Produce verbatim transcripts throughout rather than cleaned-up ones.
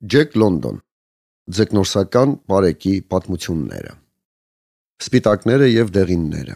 Ջեք Լոնդոն Ձկնորսական պարեկի պատմությունները Սպիտակները և դեղինները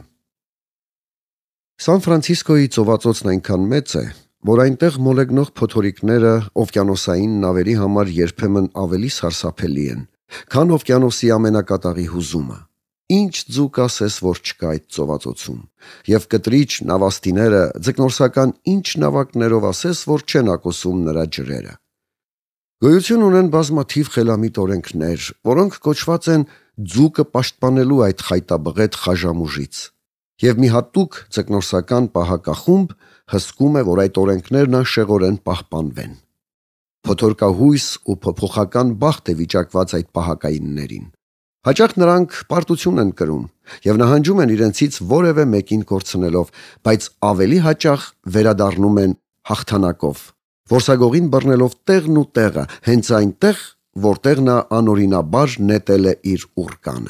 Սան Ֆրանցիսկոյի ծովածոցն այնքան մեծ է, որ այնտեղ մոլեգնող փոթորիկները օվկիանոսային նավերի համար երբեմն ավելի սարսափելի են, քան օվկիանոսի ամենակատաղի հուզումը։ Ինչ ձուկ ասես, որ չկա այդ ծովածոցում, և կտրիչ նավաստիները ձկնորսական ինչ նավակներով ասես, որ չեն ակոսում նրա ջրերը։ Գոյություն ունեն բազմաթիվ խելամիտ օրենքներ, որոնք կոչված են ձուկը պաշտպանելու այդ խայտաբղետ խաժամուժից, և մի հատուկ ձկնորսական պահակախումբ հսկում է, որ այդ օրենքներն անշեղորեն պահպանվեն։ Փոթորկահույս ու փոփոխական բախտ է վիճակված այդ պահակայիններին։ Հաճախ նրանք պարտություն են կրում և նահանջում են իրենցից որևէ մեկին կորցնելով, բայց ավելի հաճախ վերադառնում են հաղթանակով, որսագողին բռնելով տեղն ու տեղը, հենց այնտեղ, որտեղ նա անօրինաբար նետել է իր ուռկանը։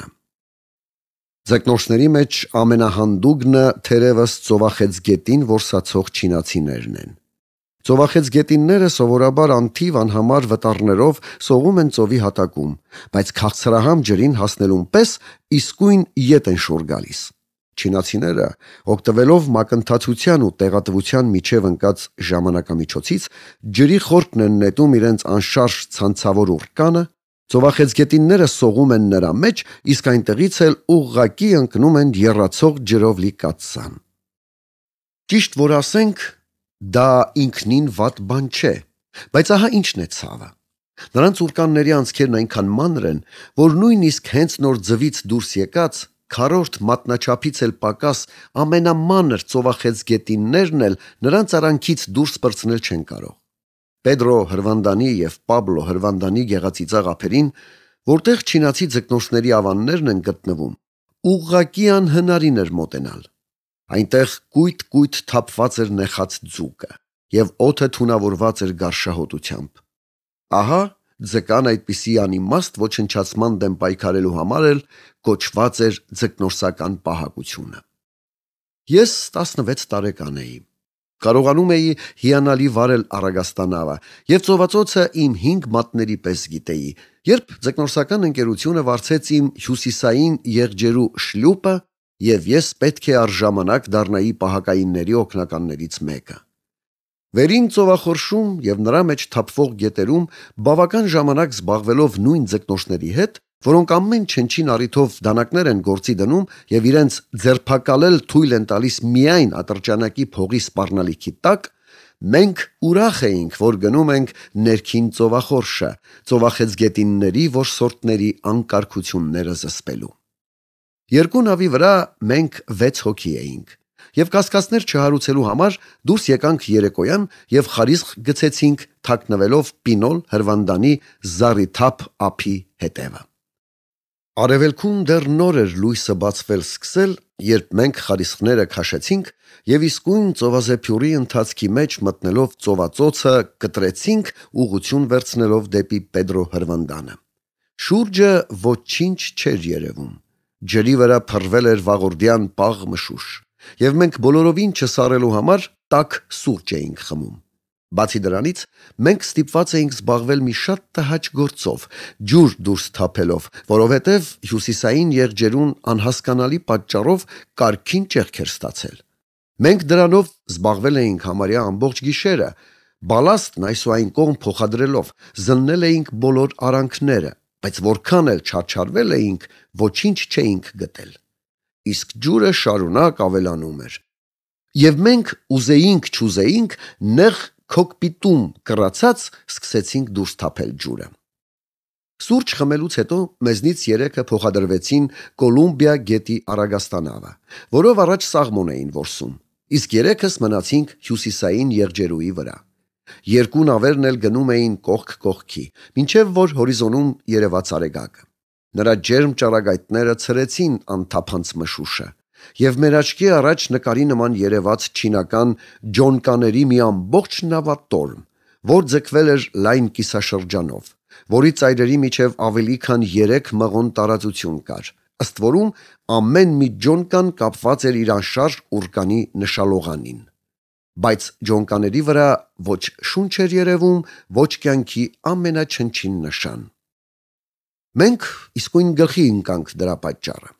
Ձկնորսների մեջ ամենահանդուգնը թերևս ծովախեցգետին որսացող չինացիներն են։ Ծովախեցգետինները սովորաբար անթիվ անհամար վտառներով սողում են ծովի հատակում, բայց քաղցրահամ ջրին հասնելուն պես իսկույն ետ են շուռ գալիս։ Չինացիները, օգտվելով մակընթացության ու տեղատվության միջև ընկած ժամանակամիջոցից, ջրի խորքն են նետում իրենց անշարժ ցանցավոր ուռկանը, ծովախեցգետինները սողում են նրա մեջ, իսկ այնտեղից էլ ուղղակի ընկնում են եռացող ջրով լի կաթսան։ Ճիշտ որ ասենք, դա ինքնին վատ բան չէ, բայց ահա ինչն է ցավը։ Նրանց ուռկանների անցքերն այնքան մանր են, որ նույնիսկ հենց նոր ձվից դուրս եկած, քառորդ մատնաչափից էլ պակաս ամենամանր ծովախեցգետիններն էլ նրանց արանքից դուրս պրծնել չեն կարող։ Պեդրո Հրվանդանի և Պաբլո Հրվանդանի գեղածիծաղ ափերին, որտեղ չինացի ձկնորսների ավաններն են գտնվում, ուղղակի անհնարին էր մոտենալ։ Այնտեղ կույտ-կույտ թափված էր նեխած ձուկը, և օդը թունավորված էր գարշահոտությամբ։ Ահա ձկան այդպիսի անիմաստ ոչնչացման դեմ պայքարելու համար էլ կոչված էր ձկնորսական պահակությունը։ Ես տասնվեց տարեկան էի։ Կարողանում էի հիանալի վարել Առագաստանավը, և ծովածոցը իմ հինգ մատների պես գիտեի, երբ ձկնորսական ընկերությունը վարձեց իմ հյուսիսային եղջերու շլյուպը, և ես պետք է առժամանակ դառնայի պահակայինների օգնականներից մեկը։ Վերին ծովախորշում և նրա մեջ թափվող գետերում բավական ժամանակ զբաղվելով նույն ձկնորսների հետ, որոնք ամեն չնչին առիթով դանակներ են գործի դնում և իրենց ձերբակալել թույլ են տալիս միայն ատրճանակի փողի սպառնալիքի տակ, մենք ուրախ էինք, որ գնում ենք ներքին ծովախորշը, ծովախեցգետինների որսորդների անկարգությունները զսպելու։ Երկու նավի վրա մենք վեց հոգի էինք, և կասկածներ չհարուցելու համար դուրս եկանք երեկոյան և խարիսխ գցեցինք թաքնվելով Պինոլ Հրվանդանի զառիթափ ափի հետևը։ Արևելքում դեռ նոր էր լույսը բացվել սկսել, երբ մենք խարիսխները քաշեցինք և իսկույն ծովազեփյուռի ընթացքի մեջ մտնելով ծովածոցը կտրեցինք ուղղություն վերցնելով դեպի Պեդրո Հրվանդանը։ Շուրջը ոչինչ չէր երևում։ Ջրի վրա փռվել էր վաղորդյան պաղ մշուշ, և մենք բոլորովին չսառելու համար տաք սուրճ էինք խմում։ Բացի դրանից, մենք ստիպված էինք զբաղվել մի շատ տհաճ գործով, ջուր դուրս թափելով, որովհետև հյուսիսային եղջերուն անհասկանալի պատճառով կարգին ճեղք էր ստացել։ Մենք դրանով զբաղվել էինք համարյա ամբողջ գիշերը, բալաստն այս ու այն կողմ փոխադրելով, զննել էինք բոլոր արանքները, բայց որքան էլ չարչարվել էինք, ոչինչ չէինք գտել։ Իսկ ջուրը շարունակ ավելանում էր։ Եվ մենք ուզեինք չուզեինք, նեղ քոկպիտում կռացած սկսեցինք դուրս թափել ջուրը։ Սուրճ խմելուց հետո մեզնից երեքը փոխադրվեցին Կոլումբիա գետի Առագաստանավը, որով առաջ սաղմոն էին որսում, իսկ երեքս մնացինք հյուսիսային եղջերուի վրա։ Երկու նավերն էլ գնում էին կողք կողքի, մինչև որ հորիզոնում երևաց արեգակը։ Նրա ջերմ ճառագայթները ցրեցին անթափանց մշուշը, և մեր աչքի առաջ նկարի նման երևաց չինական ջոնկաների մի ամբողջ նավատորմ, որ ձգվել էր լայն կիսաշրջանով, որի ծայրերի միջև ավելի քան երեք մղոն տարածություն կար, ըստ որում ամեն մի ջոնկան կապված էր իր անշարժ ուռկանի նշալողանին։ բայց ջոնկաների վրա ոչ շունչ էր երևում, ոչ կյանքի ամենաչնչին նշան։ Մենք իսկույն գլխի ընկանք դրա պատճառը։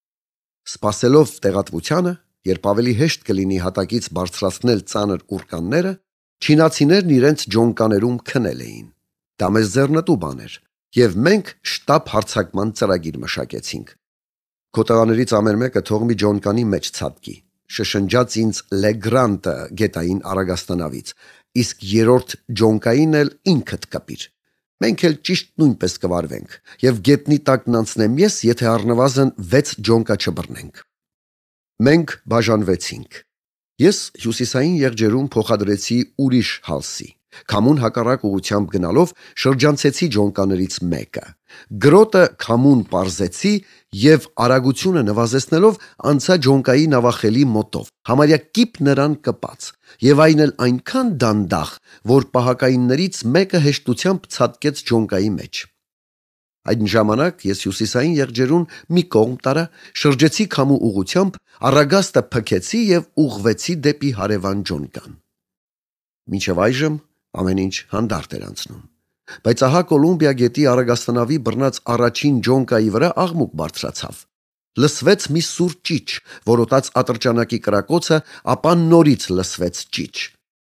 Սպասելով տեղատվությանը, երբ ավելի հեշտ կլինի հատակից բարձրացնել ծանր ուռկանները, չինացիներն իրենց ջոնկաներում քնել էին։ Դա մեզ ձեռնտու բան էր, եւ մենք շտապ հարձակման ծրագիր մշակեցինք։ Քո տղաներից ամեն մեկը թող մի ջոնականի մեջ ցատկի, շշնջաց ինձ Լեգրանտը գետային արագաստանավից, իսկ երրորդ ջոնակային էլ ինքդ կպիր։ Մենք էլ ճիշտ նույնպես կվարվենք, եւ գետնի տակն անցնեմ ես, եթե առնվազն վեց ջոնակա չբռնենք։ Մենք բաժանվեցինք։ Ես հյուսիսային եղջերում փոխադրեցի ուրիշ հալսի։ Քամուն հակառակ ուղությամբ գնալով շրջանցեցի ջոնականերից մեկը։ Գրոտը քամուն պարզեցի եւ արագությունը նվազեցնելով անցա ջոնակայի նավախելի մոտով, համարյա կիպ նրան կպած, եւ այն էլ այնքան դանդաղ, որ պահակայիններից մեկը հեշտությամբ ցատկեց ջոնակայի մեջ։ Այն ժամանակ ես հյուսիսային եղջերուն մի կողմ տարա, շրջեցի քամու ուղությամբ, առագաստը փքեցի եւ ուղղվեցի դեպի հարևան ջոնական։ Մինչև այժմ ամեն ինչ հանդարտ էր անցնում, բայց ահա Կոլումբիա գետի արագաստանավի բռնած առաջին ջոնակայի վրա աղմուկ բարձրացավ։ Լսվեց մի սուր ճիչ, որոտաց ատրճանակի կրակոցը, ապա նորից լսվեց ճիչ։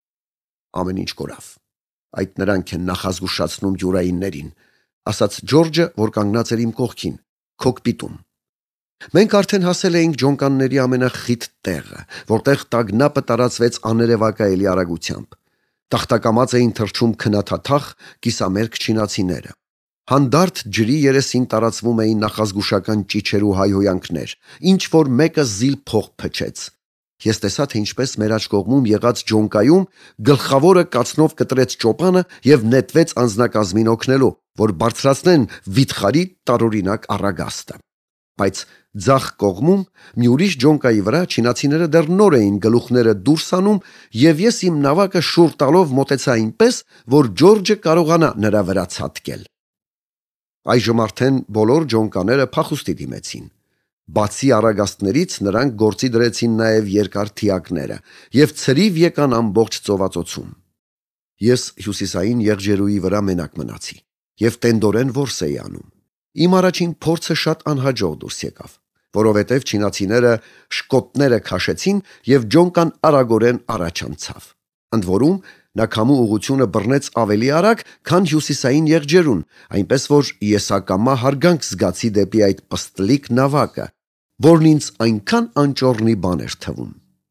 Ամեն ինչ կորավ։ Այդ նրանք են նախազգուշացնում ջուրայիններին, ասաց Ջորջը, որ կանգնած էր իմ կողքին, քոկպիտում։ Մենք արդեն հասել էինք ջոնկանների ամենախիտ տեղը, որտեղ տագնապը տարածվեց աներևակայելի արագությամբ։ Տախտակամած էին թռչում քնաթաթախ, կիսամերկ չինացիները։ Հանդարտ ջրի երեսին տարածվում էին նախազգուշական ճիչեր ու հայհոյանքներ, ինչ որ մեկը զիլ փող փչեց։ Ես տեսա, թե ինչպես մեր աջ կողմում եղած ջոնակայում գլխավորը կացնով կտրեց ճոպանը եւ նետվեց անձնակազմին օգնելու, որ բարձրացնեն վիթխարի տարօրինակ առագաստը։ Բայց ձախ կողմում մի ուրիշ ջոնակայի վրա չինացիները դեռ նոր էին գլուխները դուրս անում, եւ ես իմ նավակը շուռ տալով մոտեցա այնպես, որ Ջորջը կարողանա նրա վրա ցատկել։ Այժմ արդեն բոլոր ջոնկաները փախուստի դիմեցին։ Բացի արագաստներից նրանք գործի դրեցին նաև երկար թիակները եւ ցրիվ եկան ամբողջ ծովածոցում։ Ես հյուսիսային եղջերուի վրա մենակ մնացի եւ տենդորեն որս էի անում։ Իմ առաջին փորձը շատ անհաջող դուրս եկավ, որովհետև չինացիները շկոտները քաշեցին եւ ջոնկան արագորեն առաջ անցավ։ Ընդ որում նա քամու ուղղությունը բռնեց ավելի արագ, քան հյուսիսային եղջերուն, այնպես որ ես ակամա հարգանք զգացի դեպի այդ պստլիկ նավակը, որն ինձ այնքան անճոռնի բան էր թվում։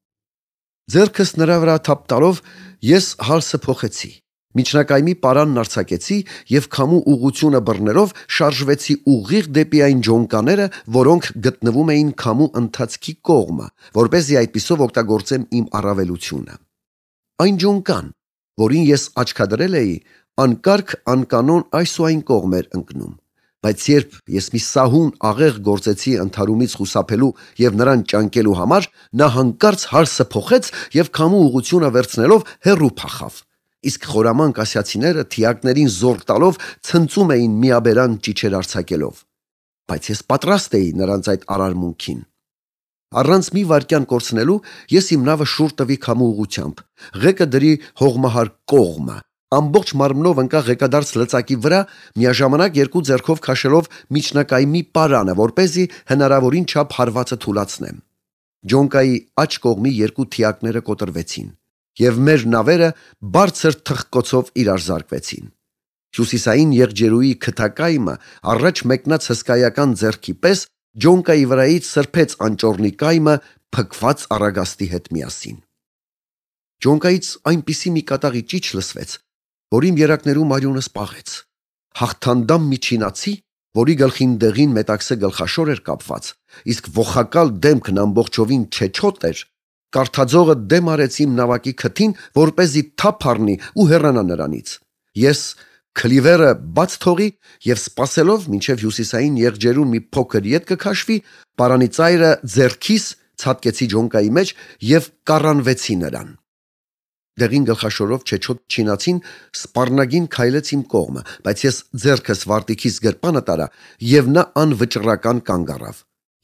Ձեռքս նրա վրա թափ տալով ես հալսը փոխեցի, միջնակայմի պարանն արձակեցի եւ քամու ուղղությունը բռներով շարժվեցի ուղիղ դեպի այն ջոնկաները, որոնք գտնվում էին քամու ընթացքի կողմը, որպեսզի այդպիսով օգտագործեմ իմ առավելությունը։ Այն ջոնկան, որին ես աչքադրել էի, անկարգ անկանոն այս ու այն կողմ էր ընկնում, բայց երբ ես մի սահուն աղեղ գործեցի ընդհարումից խուսափելու եւ նրան ճանկելու համար, նա հանկարծ հալսը փոխեց եւ քամու ուղղությունը վերցնելով հեռու փախավ։ Իսկ խորամանկ ասիացիները թիակներին զոր տալով ցնծում էին միաբերան ճիչեր արձակելով։ Բայց ես պատրաստ էի նրանց այդ արարմունքին։ Առանց մի վայրկյան կորցնելու ես իմ նավը շուռ տվի քամու ուղղությամբ, ղեկը դրի հողմահար կողմը, ամբողջ մարմնով ընկա ղեկադարձ լծակի վրա, միաժամանակ երկու ձեռքով քաշելով միջնակայմի պարանը, որպեսզի հնարավորին չափ հարվածը թուլացնեմ։ Ջոնակայի աջ կողմի երկու թիակները կոտրվեցին, եւ մեր նավերը բարձր թխկոցով իրար զարկվեցին։ Հյուսիսային եղջերուի քթակայմը առաջ մեկնած հսկայական ձեռքի պես ջոնակայի վրայից սրբեց անճոռնի կայմը փքված առագաստի հետ միասին։ Ջոնակայից այնպիսի մի կատաղի ճիչ լսվեց, որ իմ երակներում արյունս պաղեց։ Հաղթանդամ մի չինացի, որի գլխին դեղին մետաքսե գլխաշոր էր կապված, իսկ ողակալ դեմքն ամբողջովին չեչոտ էր, կարթաձողը դեմ արեց իմ նավակի քթին, որպեսզի թափ առնի ու հեռանա նրանից։ Ես քլիվերը բաց թողի եւ սպասելով մինչեւ հյուսիսային եղջերուն մի փոքր ետ կքաշվի, պարանի ծայրը ձեռքիս ցատկեցի ջոնակայի մեջ եւ կառանվեցի նրան։ Դեղին գլխաշորով չեչոտ չինացին սպառնագին քայլեց իմ կողմը, բայց ես ձեռքս վարտիքիս գրպանը տարա եւ նա անվճռական կանգ առավ։ Ես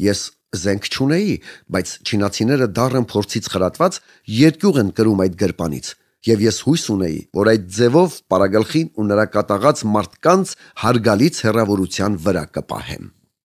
զենք չունեի, բայց չինացիները դառն փորձից խրատված երկյուղ են կրում այդ գրպանից, եւ ես հույս ունեի, որ այդ ձևով պարագլխին ու նրա կատաղած մարդկանց հարգալից հեռավորության վրա կպահեմ։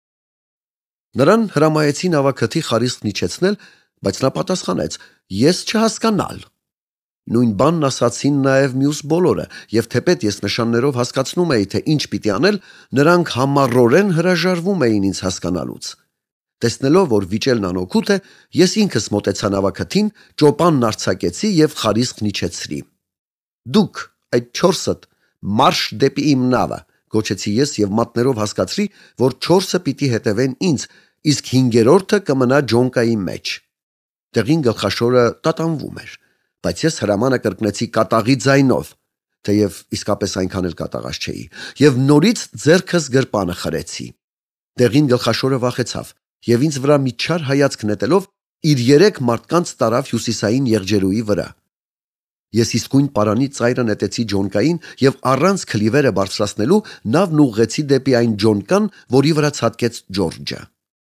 Նրան հրամայեցին ավագաթի խարիսկն իջեցնել, բայց նա պատասխանեց. «Ես չհասկանալ»։ Նույն բանն ասացին նաև մյուս բոլորը, եւ թեպետ ես նշաններով հասկացնում էի, թե ինչ պիտի անել, նրանք համառորեն հրաժարվում էին ինձ հասկանալուց։ Տեսնելով, որ վիճելն անօգուտ է, ես ինքս մոտեցա նավակաթին, ճոպանն արձակեցի եւ խարիսկն իջեցրի։ «Դուք, այդ չորսդ, մարշ դեպի իմ նավը», գոչեցի ես եւ մատներով հասկացրի, որ չորսը պիտի հետևեն ինձ, իսկ հինգերորդը կմնա ջոնկայի մեջ։ Տեղին գլխաշորը տատանվում էր, բայց ես հրամանը կրկնեցի կատաղի ձայնով, թեև իսկապես այնքան էլ կատաղած չէի, եւ նորից ձեռքս գրպանը խրեցի։ Տեղին գլխաշորը վախեցավ եւ ինձ վրա մի չար հայացք նետելով իր երեք մարդկանց տարավ հյուսիսային եղջերուի վրա։ Ես իսկույն պարանի ծայրը նետեցի ջոնկային եւ առանց քլիվերը բարձրացնելու նավն ուղղեցի դեպի այն ջոնկան, որի վրա ցատկեց Ջորջը։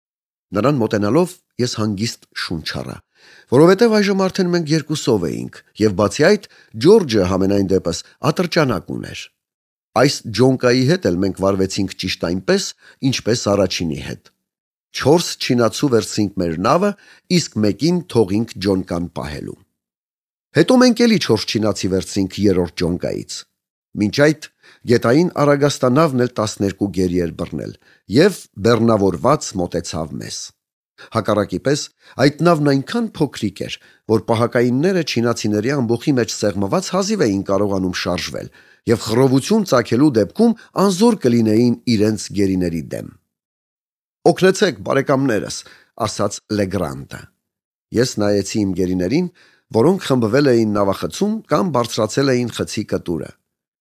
Նրան մոտենալով ես հանգիստ շունչ առա, որովհետև այժմ արդեն մենք երկուսով էինք, եւ բացի այդ Ջորջը համենայն դեպս ատրճանակ ուներ։ Այս ջոնկայի հետ էլ մենք վարվեցինք ճիշտ այնպես, ինչպես առաջինի հետ։ Չորս չինացու վերցրինք մեր նավը, իսկ մեկին թողինք ջոնկան պահելու։ Հետո մենք էլի չորս չինացի վերցրինք երրորդ ջոնկայից։ Մինչ այդ գետային արագաստանավն էլ տասներկու գերի էր բռնել եւ բեռնավորված մոտեցավ մեզ։ Հակառակի պես այդ նավն այնքան փոքրիկ էր, որ պահակայինները չինացիների ամբոխի մեջ սեղմված հազիվ էին կարողանում շարժվել եւ խռովություն ծագելու դեպքում անզոր կլինեին իրենց գերիների դեմ։ «Օգնեցեք, բարեկամներս», ասաց Լեգրանտը։ Ես նայեցի իմ գերիներին, որոնք խմբվել էին նավախցում կամ բարձրացել էին խցի կտուրը։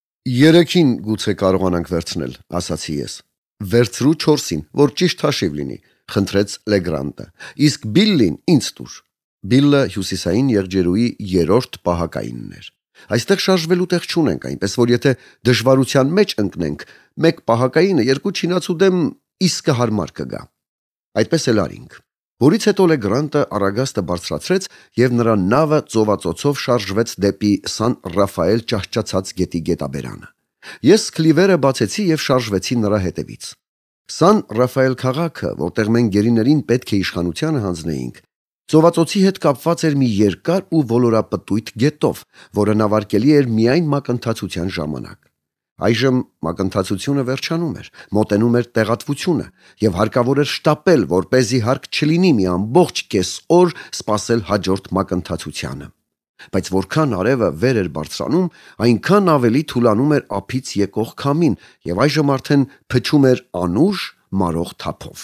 «Երեքին գուցե կարողանանք վերցնել», ասացի ես։ «Վերցրու չորսին, որ ճիշտ հաշիվ լինի», խնդրեց Լեգրանտը։ «Իսկ Բիլլին ինձ տուր»։ Բիլլը հյուսիսային եղջերուի երրորդ պահակայինն էր։ Այստեղ շարժվելու տեղ չունենք, այնպես որ եթե դժվարության մեջ ընկնենք, մեկ պահակայինը երկու չինացու դեմ իսկը հարմար կգա։ Այդպես էլ արինք։ Որից հետո Լեգրանտը արագաստը բարձրացրեց եւ նրա նավը ծովածոցով շարժվեց դեպի Սան Ռաֆայել ճահճացած գետի գետաբերանը։ Ես քլիվերը բացեցի եւ շարժվեցի նրա հետևից։ Սան Ռաֆայել քաղաքը, որտեղ մենք գերիներին պետք է իշխանությանը հանձնեինք, ծովածոցի հետ կապված էր մի երկար ու ոլորապտույտ գետով, որը նավարկելի էր միայն մակընթացության ժամանակ։ Այժմ մակընթացությունը վերջանում էր, մոտենում էր տեղատվությունը եւ հարկավոր էր շտապել, որպեսզի հարկ չլինի մի ամբողջ կես օր սպասել հաջորդ մակընթացությանը։ Բայց որքան արևը վեր էր բարձրանում, այնքան ավելի թուլանում էր ափից եկող քամին եւ այժմ արդեն փչում էր անուշ մարող թափով։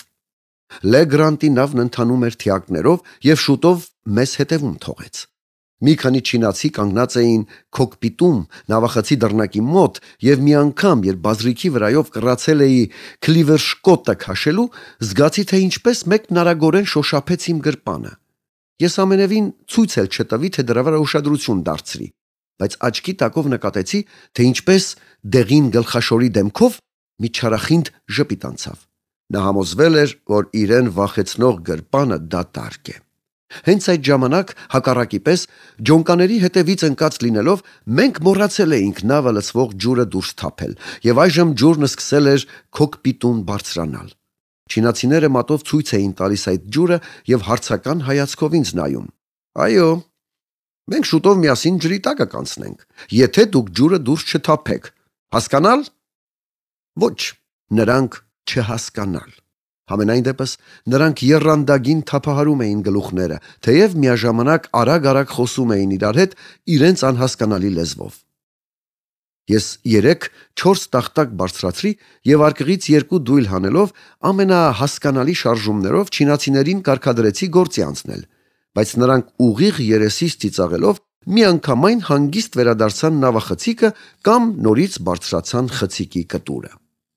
Լեգրանտի նավն ընթանում էր թիակներով եւ շուտով մեզ հետևում թողեց։ Մի քանի չինացի կանգնած էին քոկպիտում նավախցի դռնակի մոտ եւ մի անգամ, երբ բազրիքի վրայով կռացել էի քլիվեր շկոտը քաշելու, զգացի, թե ինչպես մեկն արագորեն շոշափեց իմ գրպանը։ Ես ամենևին ցույց էլ չտվի, թե դրա վրա ուշադրություն դարձրի, բայց աչքի տակով նկատեցի, թե ինչպես դեղին գլխաշորի դեմքով մի չարախինդ ժպիտ անցավ։ Նա համոզվել էր, որ իրեն վախեցնող գրպանը դատարկ է։ Հենց այդ ժամանակ, հակառակի պես, ջոնկաների հետևից ընկած լինելով, մենք մոռացել էինք նավը լցվող ջուրը դուրս թափել, եւ այժմ ջուրն սկսել էր քոկպիտուն բարձրանալ։ Չինացիները մատով ցույց էին տալիս այդ ջուրը եւ հարցական հայացքով ինձ նայում։ «Այո, մենք շուտով միասին ջրի տակը կանցնենք, եթե դուք ջուրը դուրս չթափեք։ Հասկանալ»։ Ոչ, նրանք չհասկանալ։ Համենայն դեպս նրանք եռանդագին թափահարում էին գլուխները, թեև միաժամանակ արագ-արագ խոսում էին իրար հետ իրենց անհասկանալի լեզվով։ Ես երեք չորս տախտակ բարձրացրի եւ արկղից երկու դույլ հանելով ամենահասկանալի շարժումներով չինացիներին կարգադրեցի գործի անցնել, բայց նրանք ուղիղ երեսից ծիծաղելով միանգամայն հանգիստ վերադարձան նավախցիկը կամ նորից բարձրացան խցիկի կտուրը։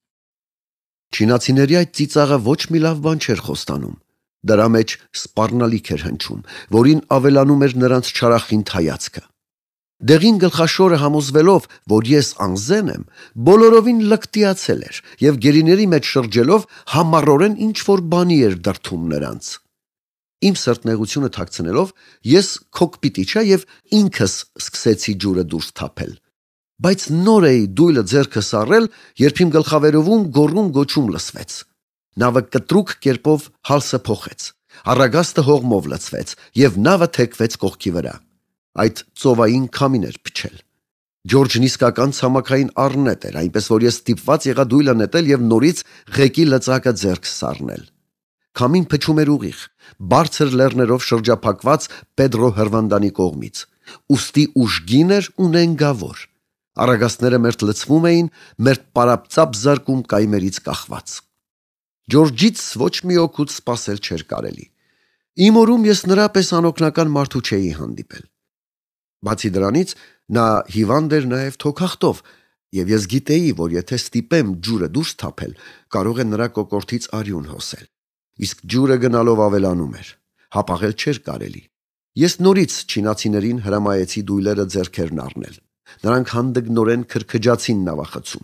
Չինացիների այդ ծիծաղը ոչ մի լավ բան չէր խոստանում։ Դրա մեջ սպառնալիք էր հնչում, որին ավելանում էր նրանց չարախինդ հայացքը։ Դեղին գլխաշորը համոզվելով, որ ես անզեն եմ, բոլորովին լկտիացել էր եւ գերիների մեջ շրջելով համառորեն ինչ-որ բանի էր դրթում նրանց։ Իմ սրտնեղությունը թաքցնելով, ես քոկպիտի չա եւ ինքս սկսեցի ջուրը դուրս թափել։ Բայց նոր էի դույլը ձեռքս առել, երբ իմ գլխավերովում գոռում գոչում լսվեց։ Նավը կտրուկ կերպով հալսը փոխեց, առագաստը հողմով լցվեց եւ նավը թեքվեց կողքի վրա։ Այդ ծովային քամին էր փչել։ Ջորջն իսկական ցամաքային առնետ էր, այնպես որ ես ստիպված եղա դույլը նետել եւ նորից ղեկի լծակը ձեռքս առնել։ Քամին փչում էր ուղիղ, բարձր լեռներով շրջափակված Պեդրո հրվանդանի կողմից։ Ուստի ուժգին էր ու նենգավոր։ Առագաստները մերթ լցվում էին, մերթ պարապծապ զարկում կայմերից կախված։ Ջորջից ոչ մի օգուտ սպասել չէր կարելի։ Իմ օրում ես նրա պես անօգնական մարդու չէի հանդիպել։ Բացի դրանից, նա հիվանդ էր նաև թոքախտով, եւ ես գիտեի, որ եթե ստիպեմ ջուրը դուրս թափել, կարող է նրա կոկորդից արյուն հոսել։ Իսկ ջուրը գնալով ավելանում էր, հապաղել չէր կարելի։ Ես նորից չինացիներին հրամայեցի դույլերը ձեռքերն առնել։ Նրանք հանդգնորեն քրքջացին նավախցում։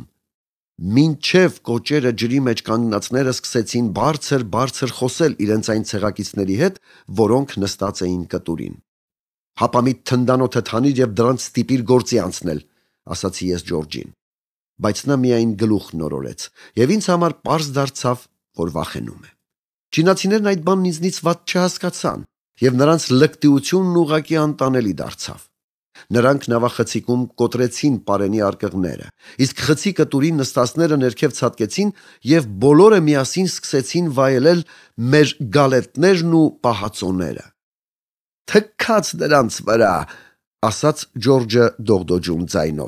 Մինչև կոճերը ջրի մեջ կանգնածները սկսեցին բարձր-բարձր խոսել իրենց այն ցեղակիցների հետ, որոնք նստած էին կտուրին։ Հապամիտ թնդանոթը թանիր եւ դրանց ստիպիր գործի անցնել, ասացի ես Ջորջին։ Բայց նա միայն գլուխ նորորեց եւ ինձ համար պարզ դարձավ, որ վախենում է։ Չինացիներն այդ բանն ինձնից վատ չհասկացան եւ նրանց լկտիությունն ուղղակի անտանելի դարձավ։ Նրանք նավախցիկում կոտրեցին պարենի արկղները, իսկ խցիկը տուրին նստածները ներքև ցատկեցին եւ բոլորը միասին սկսեցին վայելել մեր գալետներն ու պահածոները։ Թքած նրանց վրա, ասաց Ջորջը դողդոջում ձայնով։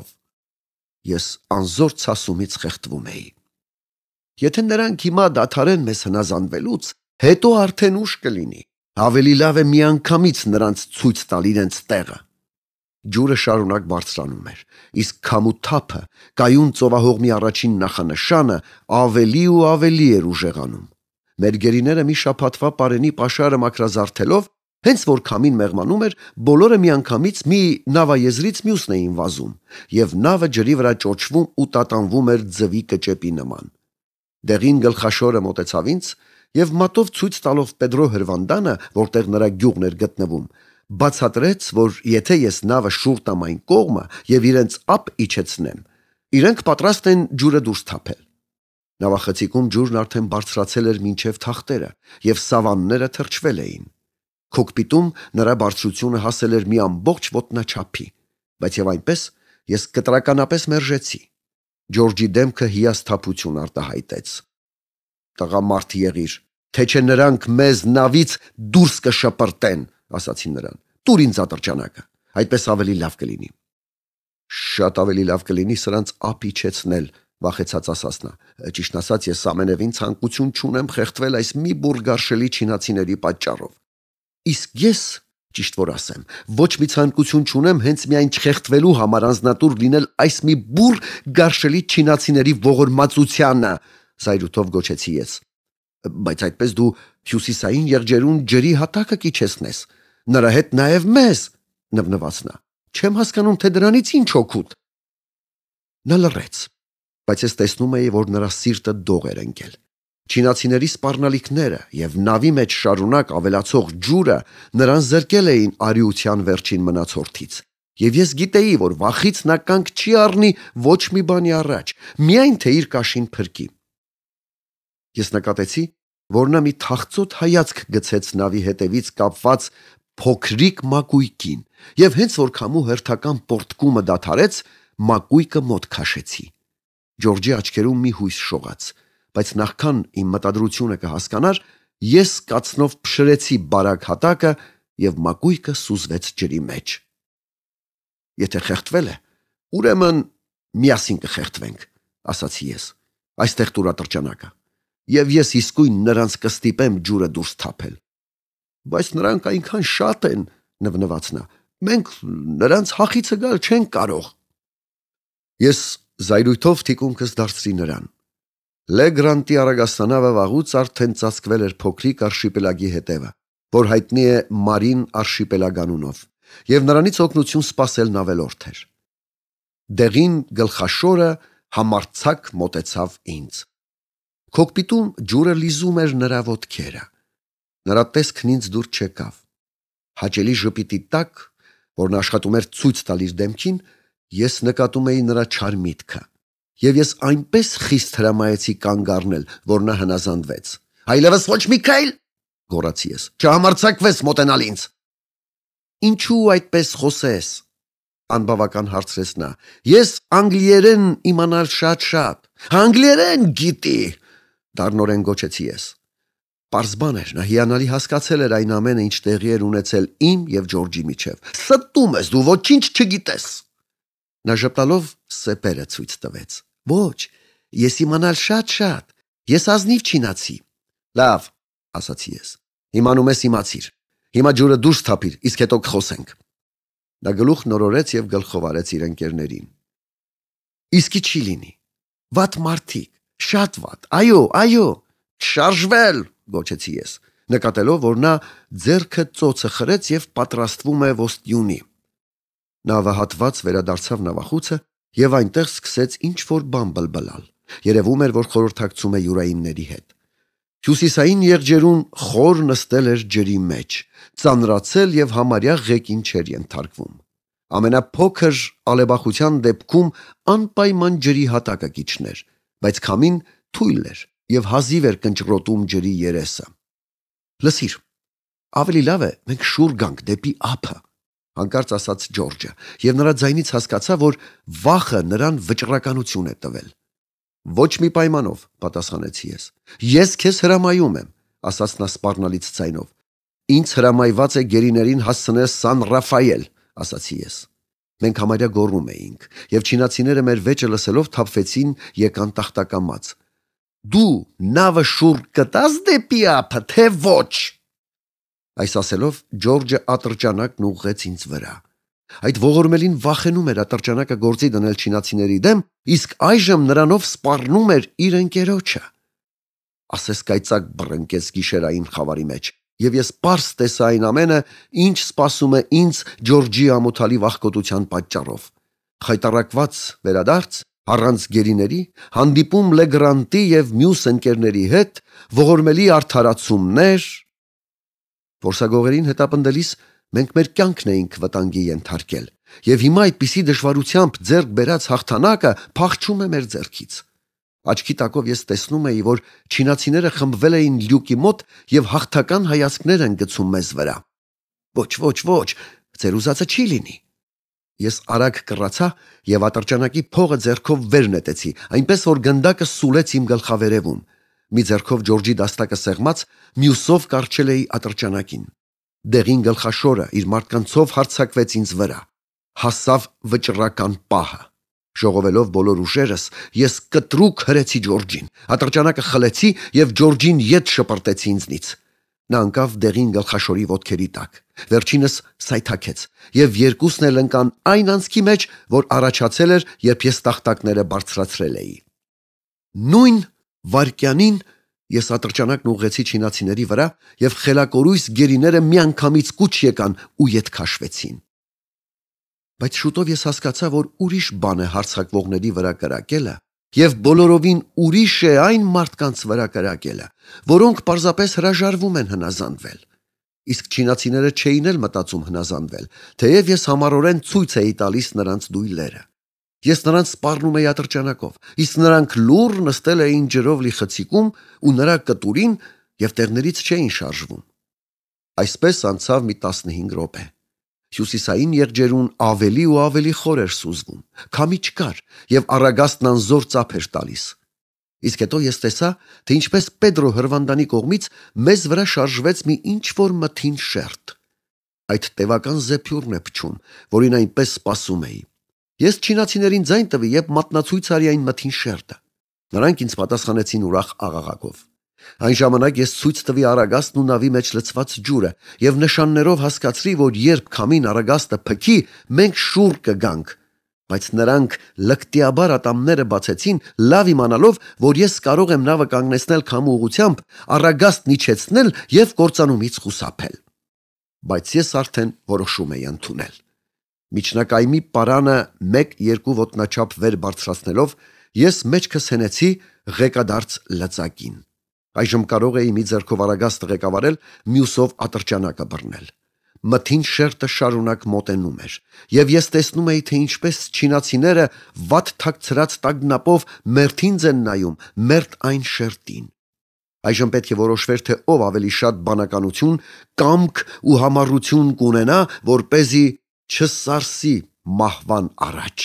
Ես անզոր ցասումից խեղդվում էի։ Եթե նրանք հիմա դադարեն մեզ հնազանդվելուց, հետո արդեն ուշ կլինի։ Ավելի լավ է միանգամից նրանց ցույց տալ իրենց տեղը։ Ջուրը շարունակ բարձրանում էր, իսկ քամութափը, կայուն ծովահողմի առաջին նախանշանը ավելի ու ավելի էր ուժեղանում։ Մեր գերիները մի շաբաթվա պարենի պաշարը մաքրազարդելով, հենց որ քամին մեղմանում էր, բոլորը միանգամից մի նավաեզրից մյուսն էին վազում, եւ նավը ջրի վրա ճոճվում ու տատանվում էր ձվի կճեպի նման։ Դեղին գլխաշորը մոտեցավ ինձ եւ մատով ցույց տալով Պեդրո հրվանդանը, որտեղ նրա գյուղն էր գտնվում, բացատրեց, որ եթե ես նավը շուռ տամ այն կողմը եւ իրենց ափ իջեցնեմ, իրենք պատրաստ են ջուրը դուրս թափել։ Նավախցիկում ջուրն արդեն բարձրացել էր մինչև թախտերը եւ սավանները թրջվել էին։ Քոկպիտում նրա բարձրությունը հասել էր մի ամբողջ ոտնաչափի, բայց եւ այնպես ես կտրականապես մերժեցի։ Ջորջի դեմքը հիասթափություն արտահայտեց։ Տղամարդ եղիր, թե չէ նրանք մեզ նավից դուրս կշպրտեն, ասացի նրան։ Տուր ինձ ատրճանակը, այդպես ավելի լավ կլինի։ Շատ ավելի լավ կլինի սրանց ափ իջեցնել, վախեցած ասաց նա։ Ճիշտն ասած, ես ամենևին ցանկություն չունեմ խեղդվել այս մի բուռ գարշելի չինացիների պատճառով։ Իսկ ես, ճիշտ որ ասեմ, ոչ մի ցանկություն չունեմ հենց միայն չխեղդվելու համար անznատուր լինել այս մի բուռ գարշելի չինացիների ողորմածությանը, զայրույթով գոչեցի ես։ Բայց այդպես դու հյուսիսային եղջերուն ջրի հատակը կիջեցնես, նրա հետ նաև մեզ, նվնվաց նա։ Չեմ հասկանում, թե դրանից ինչ օգուտ։ Նա լռեց, բայց ես տեսնում էի, որ նրա սիրտը դող էր ընկել։ Չինացիների սպառնալիքները եւ նավի մեջ շարունակ ավելացող ջուրը նրան զրկել էին արիության վերջին մնացորդից։ Եվ ես գիտեի, որ վախից նա կանգ չի առնի ոչ մի բանի առաջ, միայն թե իր կաշին փրկի։ Ես նկատեցի, որ նա մի թախծոտ հայացք գցեց նավի հետևից կապված փոքրիկ մակույկին, եւ հենց որ քամու հերթական պորտկումը դադարեց, մակույկը մոտ քաշեցի։ Ջորջի աչքերում մի հույս շողաց, բայց նախքան իմ մտադրությունը կհասկանար, ես կացնով փշրեցի բարակ հատակը եւ մակույկը սուզվեց ջրի մեջ։ Եթե խեղդվել է, ուրեմն միասին կխեղդվենք, ասացի ես։ Այստեղ տուր ատրճանակը։ Եվ ես իսկույն նրանց կստիպեմ ջուրը դուրս թափել։ Բայց նրանք այնքան շատ են, նվնվաց նա։ Մենք նրանց հախիցը գալ չենք կարող։ Ես զայրույթով թիկունքս դարձրի նրան։ Լեգրանտի արագաստանավը վաղուց արդեն ծածկվել էր փոքրիկ արշիպելագի հետևը, որ հայտնի է Մարին արշիպելագ անունով, եւ նրանից օգնություն սպասելն ավելորդ էր։ Դեղին գլխաշորը համարձակ մոտեցավ ինձ։ Կոկպիտում ջուրը լիզում էր նրա ոտքերը։ Նրա տեսքն ինձ դուր չեկավ։ Հաճելի ժպիտի տակ, որն աշխատում էր ցույց տալ իր դեմքին, ես նկատում էի նրա չար միտքը։ Եվ ես այնպես խիստ հրամայեցի կանգ առնել, որ նա հնազանդվեց։ Այլևս ոչ Միքայել, գոռացի ես, չհամարձակվես մոտենալ ինձ։ Ինչու այդպես խոսես, անբավական հարցրեց նա։ Ես անգլիերեն իմանալ շատ-շատ։ Անգլիերեն գիտի, դառնորեն գոչեցի ես։ Պարզ բան էր, նա հիանալի հասկացել էր այն ամենը, ինչ տեղի էր ունեցել իմ եւ Ջորջի միջև։ Ստում ես դու, ոչինչ չգիտես։ Նա ժպտալով սեպերը ցույց տվեց։ Ոչ, ես իմանալ շատ-շատ, ես ազնիվ չինացի։ Լավ, ասացի ես։ Իմանում ես իմացիր։ Հիմա ջուրը դուրս թափիր, իսկ հետո կխոսենք։ Նա գլուխ նորորեց եւ գլխով արեց իր ընկերներին։ Իսկի չի լինի։ Վատ մարդիկ, շատ վատ։ Այո, այո, շարժվել, գոչեցի ես, նկատելով, որ նա ձեռքը ծոցը խրեց եւ պատրաստվում է ոստյունի։ Նա վհատված վերադարձավ նավախուցը եւ այնտեղ սկսեց ինչ-որ բան բլբլալ։ Երևում էր, որ խորհրդակցում է յուրայինների հետ։ Հյուսիսային եղջերուն խոր նստել էր ջրի մեջ, ծանրացել եւ համարյա ղեկին չէր ենթարկվում։ Ամենափոքր ալեբախության դեպքում անպայման ջրի հատակը կիջներ, բայց քամին թույլ էր եւ հազիվ էր կնճռոտում ջրի երեսը։ Լսիր, ավելի լավ է մենք շուռ գանք դեպի ափը, հանկարծ ասաց Ջորջը, եւ նրա ձայնից հասկացա, որ վախը նրան վճռականություն է տվել։ Ոչ մի պայմանով, պատասխանեցի ես։ Ես քեզ հրամայում եմ, ասաց նա սպառնալից ձայնով։ Ինձ հրամայված է գերիներին հասցնել Սան Ռաֆայել, ասացի ես։ Մենք համարյա գոռում էինք, եւ չինացիները մեր վեճը լսելով թափվեցին եկան տախտակամած։ Դու նավը շուռ կտաս դեպի ափը, թե ոչ։ Այս ասելով Ջորջը ատրճանակն ուղղեց ինձ վրա։ Այդ ողորմելին վախենում էր ատրճանակը գործի դնել չինացիների դեմ, իսկ այժմ նրանով սպառնում էր իր ընկերոջը։ Ասես կայծակ բռնկեց գիշերային խավարի մեջ, եւ ես պարզ տեսա այն ամենը, ինչ սպասում է ինձ Ջորջի ամոթալի վախկոտության պատճառով։ Խայտառակված վերադարձ, առանց գերիների, հանդիպում Լեգրանտի եւ մյուս ընկերների հետ, ողորմելի արդարացումներ։ Որսագողերին հետապնդելիս մենք մեր կյանքն էինք վտանգի ենթարկել, եւ հիմա այդպիսի դժվարությամբ ձեռք բերած հաղթանակը փախչում է մեր ձեռքից։ Աչքի տակով ես տեսնում էի, որ չինացիները խմբվել էին լյուկի մոտ եւ հաղթական հայացքներ են գցում մեզ վրա։ Ոչ, ոչ, ոչ, ձեր ուզածը չի լինի։ Ես արագ կռացա եւ ատրճանակի փողը ձեռքով վեր նետեցի, այնպես որ գնդակը սուլեց իմ գլխավերևում։ Մի ձեռքով Ջորջի դաստակը սեղմած, մյուսով կառչել էի ատրճանակին։ Դեղին գլխաշորը իր մարդկանցով հարձակվեց ինձ վրա։ Հասավ վճռական պահը։ Ժողովելով բոլոր ուժերս, ես կտրուկ հրեցի Ջորջին։ Ատրճանակը խլեցի եւ Ջորջին ետ շպրտեցի ինձնից։ Նա ընկավ դեղին գլխաշորի ոտքերի տակ։ Վերջինս սայթաքեց եւ երկուսն էլ ընկան այն անցքի մեջ, որ առաջացել էր, երբ ես տախտակները բարձրացրել էի։ Նույն վայրկյանին ես ատրճանակն ուղղեցի չինացիների վրա եւ խելակորույս գերիները միանգամից կուչ եկան ու ետ քաշվեցին։ Բայց շուտով ես հասկացա, որ ուրիշ բան է հարձակվողների վրա կրակելը եւ բոլորովին ուրիշ է այն մարդկանց վրա կրակելը, որոնք պարզապես հրաժարվում են հնազանդվել։ Իսկ չինացիները չէին էլ մտածում հնազանդվել, թեև ես համառորեն ցույց էի տալիս նրանց դույլերը։ Ես նրանց սպառնում էի ատրճանակով, իսկ նրանք լուռ նստել էին ջրով լի խցիկում ու նրա կտուրին եւ տեղներից չէին շարժվում։ Այսպես անցավ մի տասնհինգ րոպե։ Հյուսիսային եղջերուն ավելի ու ավելի խոր էր սուզվում, քամի չկար եւ առագաստն անզոր ծափ էր տալիս։ Իսկ հետո ես տեսա, թե ինչպես Պեդրո հրվանդանի կողմից մեզ վրա շարժվեց մի ինչ-որ մթին շերտ։ Այդ տևական զեփյուռն է փչում, որին այնպես սպասում էի։ Ես չինացիներին ձայն տվի եւ մատնացույց արի այն մթին շերտը։ Նրանք ինձ պատասխանեցին ուրախ աղաղակով։ Այն ժամանակ ես ցույց տվի առագաստն ու նավի մեջ լցված ջուրը եւ նշաններով հասկացրի, որ երբ քամին առագաստը փքի, մենք շուռ կգանք, բայց նրանք լկտիաբար ատամները բացեցին, լավ իմանալով, որ ես կարող եմ նավը կանգնեցնել քամու ուղությամբ, առագաստն իջեցնել եւ կործանումից խուսափել։ բայց ես արդեն որոշում էի ընդունել։ Միջնակայմի պարանը մեկ-երկու ոտնաչափ վեր բարձրացնելով, ես մեջքս հենեցի ղեկադարձ լծակին։ Այժմ կարող էի մի ձեռքով Արագաստը ղեկավարել, մյուսով ատրճանակը բռնել։ Մթին շերտը շարունակ մոտենում էր, և ես տեսնում էի, թե ինչպես չինացիները վատ թաքցրած տագնապով մերթին են նայում, մերթ այն շերտին։ Այժմ պետք է որոշվեր, թե ով ավելի շատ բանականություն, կամք ու համառություն կունենա, որպեսզի չսարսի մահվան առաջ։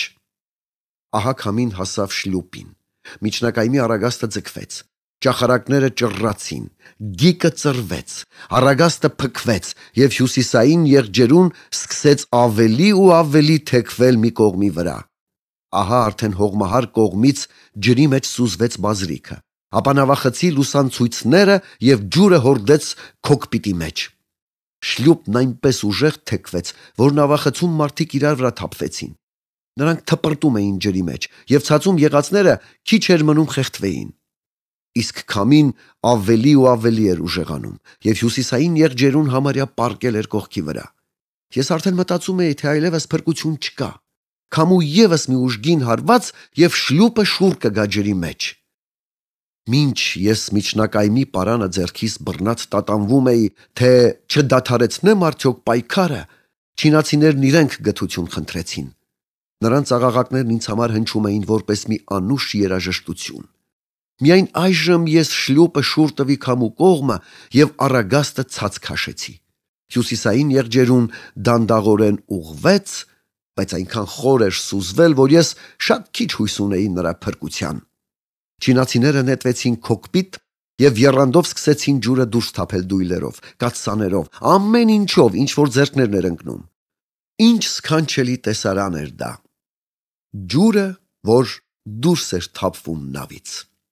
Ահա քամին հասավ շլուպին։ Միջնակայմի Արագաստը ձգվեց։ Ճախարակները ճռռացին, գիկը ծռվեց, Արագաստը փքվեց և հյուսիսային եղջերուն սկսեց ավելի ու ավելի թեքվել մի կողմի վրա։ Ահա արդեն հողմահար կողմից ջրի մեջ սուզվեց բազրիքը, ապա նավախցի լուսանցույցները և ջուրը հորդեց քոքպիտի մեջ։ Շլուպն այնպես ուժեղ թեքվեց, որ նավախցում մարդիկ իրար վրա թափվեցին։ Նրանք թպրտում էին ջրի մեջ, և ցածում եղածները քիչ էր մնում խեղդվեին։ Իսկ քամին ավելի ու ավելի էր ուժեղանում, և հյուսիսային եղջերուն համարյա պառկել էր կողքի վրա։ Ես արդեն մտածում էի, թե այլևս փրկություն չկա։ Քամու ևս մի ուժգին հարված, և շլուպը շուռ կգա ջրի մեջ։ Մինչ ես միջնակայմի պարանը ձեռքիս բռնած տատանվում էի, թե չդադարեցնեմ արդյոք պայքարը, չինացիներն իրենք գթություն խնդրեցին։ Նրանց աղաղակներն ինձ համար հնչում էին որպես մի անուշ երաժշտություն։ Միայն այժմ ես շլուպը շուռ տվի քամու կողմը և Արագաստը ցած քաշեցի։ Հյուսիսային եղջերուն դանդաղորեն ուղղվեց, բայց այնքան խոր էր սուզվել, որ ես շատ քիչ հույս ունեի նրա փրկության։ Չինացիները նետվեցին քոքպիտ և եռանդով սկսեցին ջուրը դուրս թափել դույլերով, կաթսաներով, ամեն ինչով, ինչ որ ձեռքներն էր ընկնում։ Ինչ սքանչելի տեսարան էր դա։ Ջուրը, որ դուրս էր թափվում նավից։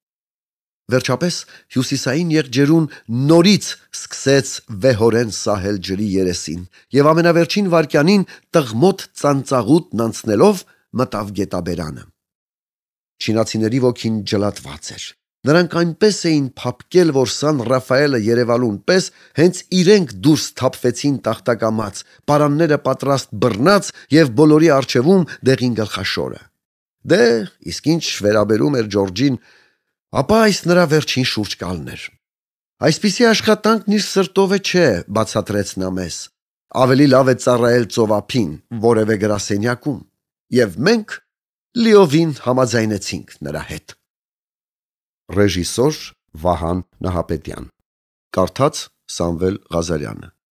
Վերջապես հյուսիսային եղջերուն նորից սկսեց վեհորեն սահել ջրի երեսին, և ամենավերջին վայրկյանին տղմոտ ծանծաղուտն անցնելով մտավ գետաբերանը։ Չինացիների ոգին ջլատված էր։ Նրանք այնպես էին փափկել, որ Սան Ռաֆայելը երևալուն պես հենց իրենք դուրս թափվեցին տախտակամած, պարանները պատրաստ բռնած և բոլորի առջևում դեղին գլխաշորը։ Դե, իսկ ինչ վերաբերում էր Ջորջին, ապա այս նրա վերջին շուրջկալն էր։ Այսպիսի աշխատանքն իր սրտով է չէ, բացատրեց նա մեզ։ Ավելի լավ է ծառայել ծովափին, որևէ գրասենյակում։ Եվ մենք լիովին համաձայնեցինք նրա հետ։ Ռեժիսոր Վահան Նահապետյան, կարդաց Սամվել Ղազարյանը։